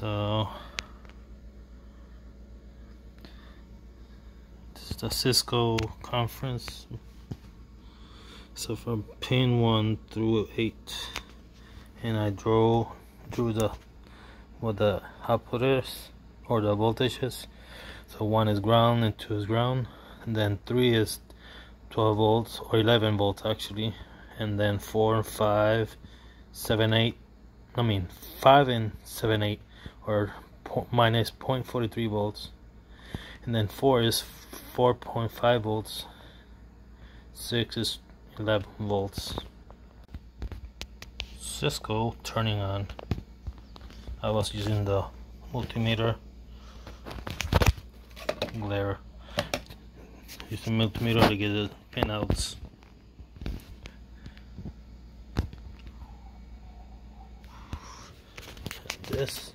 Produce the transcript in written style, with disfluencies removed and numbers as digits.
So this is the Cisco conference. So from pin 1 through 8, and I drew the what the output is, or the voltage is. So 1 is ground and 2 is ground, and then 3 is 12 volts or 11 volts actually, and then 4 and 5, 7, 8. I mean 5 and 7, 8, or minus 0.43 volts, and then 4 is 4.5 volts, 6 is 11 volts. Cisco turning on. I was using the multimeter glare. Using multimeter to get the pinouts. This